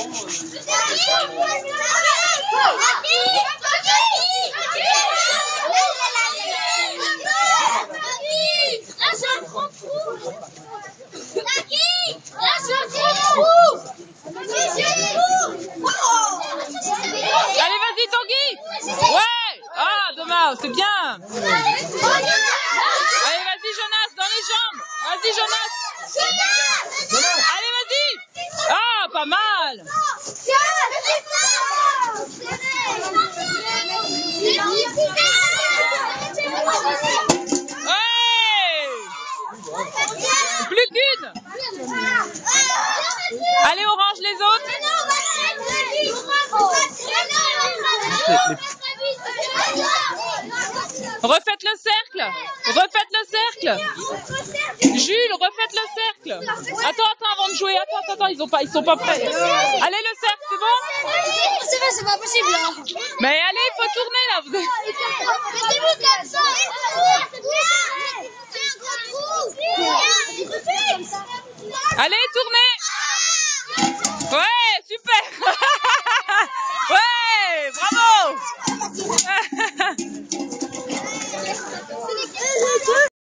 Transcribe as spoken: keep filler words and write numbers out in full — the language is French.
Allez, vas-y, Tanguy. Ouais. Ah, dommage, c'est bien. Allez, vas-y, Jonas, dans les jambes. Vas-y, Jonas. Allez, vas-y. Ah, pas mal. Ouais. Plus qu'une. Allez, Orange, les autres. Refaites le cercle. Refaites le cercle. Jules, refaites le cercle. Attends, attends, avant de jouer. Attends, attends, ils ont pas, ils sont pas prêts. Allez, le cercle, c'est bon? C'est vrai, c'est pas possible. Mais allez, il faut tourner là. Vous êtes... Allez, tournez. Ouais, super. Ouais, bravo.